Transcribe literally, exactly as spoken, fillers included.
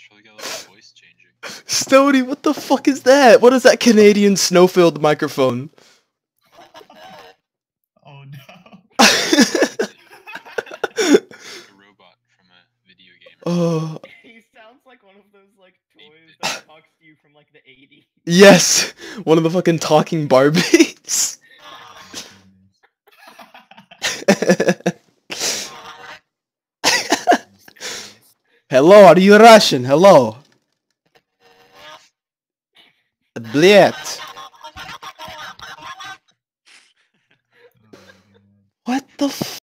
Probably got a little voice changing. Stody, what the fuck is that? What is that Canadian snow-filled microphone? Oh no. A robot from a video game. Oh. He sounds like one of those like toys that talks to you from like the eighties. Yes! One of the fucking talking Barbies. Hello, are you Russian? Hello. Блять. What the f-